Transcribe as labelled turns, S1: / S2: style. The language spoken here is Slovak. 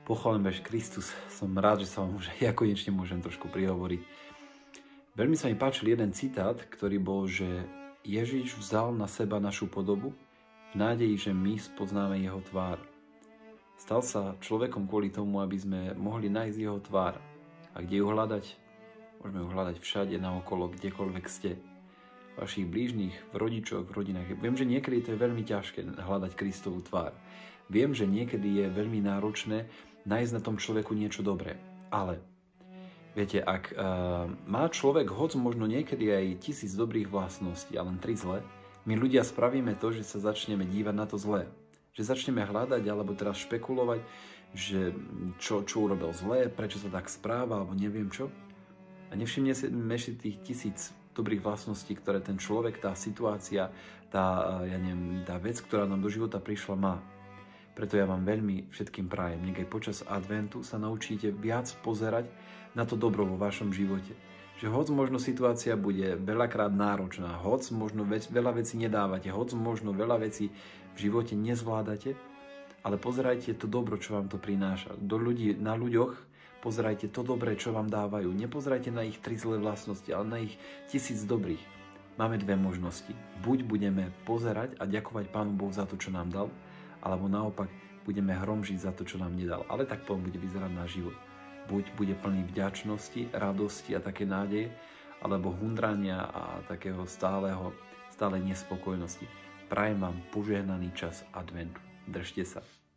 S1: Pochválený Ježiš Kristus, som rád, že sa vám už ja konečne môžem trošku prihovoriť. Veľmi sa mi páčil jeden citát, ktorý bol, že Ježiš vzal na seba našu podobu v nádeji, že my spoznáme jeho tvár. Stal sa človekom kvôli tomu, aby sme mohli nájsť jeho tvár. A kde ju hľadať? Môžeme ju hľadať všade, naokolo, kdekoľvek ste. Vašich blížnych, v rodičoch, v rodinách. Viem, že niekedy to je veľmi ťažké hľadať Kristovú tvár. Viem, že niekedy je veľmi náročné nájsť na tom človeku niečo dobré. Ale viete, ak má človek hoc možno niekedy aj 1000 dobrých vlastností a len 3 zlé, my ľudia spravíme to, že sa začneme dívať na to zlé. Že začneme hľadať alebo teraz špekulovať, že čo urobil zlé, prečo sa tak správa alebo neviem čo. A nevšimneme si tých 1000 dobrých vlastností, ktoré ten človek, tá situácia, tá vec, ktorá nám do života prišla, má. Preto ja vám veľmi všetkým prajem, nech aj počas adventu sa naučíte viac pozerať na to dobro vo vašom živote. Že hoc možno situácia bude veľakrát náročná, hoc možno veľa vecí nedávate, hoc možno veľa vecí v živote nezvládate, ale pozerajte to dobro, čo vám to prináša. Na ľuďoch pozerajte to dobré, čo vám dávajú. Nepozerajte na ich 3 zlé vlastnosti, ale na ich 1000 dobrých. Máme 2 možnosti. Buď budeme pozerať a ďakovať Pánu Bohu za to, čo nám dal, alebo naopak budeme hromžiť za to, čo nám nedal. Ale tak potom bude vyzerať náš život. Buď bude plný vďačnosti, radosti a také nádeje, alebo hundrania a takého stálej nespokojnosti. Prajem vám požehnaný čas adventu. Držte sa.